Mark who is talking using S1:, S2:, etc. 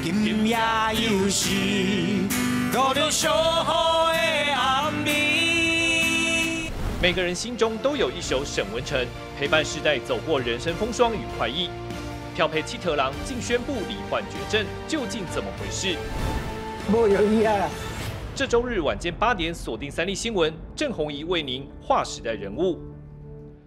S1: 今夜又是我着相好的暗暝。
S2: 每个人心中都有一首沈文程，陪伴世代走过人生风霜与快意。漂配七特郎竟宣布罹患绝症，究竟怎么回事？
S3: 没有意啊！
S2: 这周日晚间8点，锁定3立新闻，郑弘仪为您划时代人物。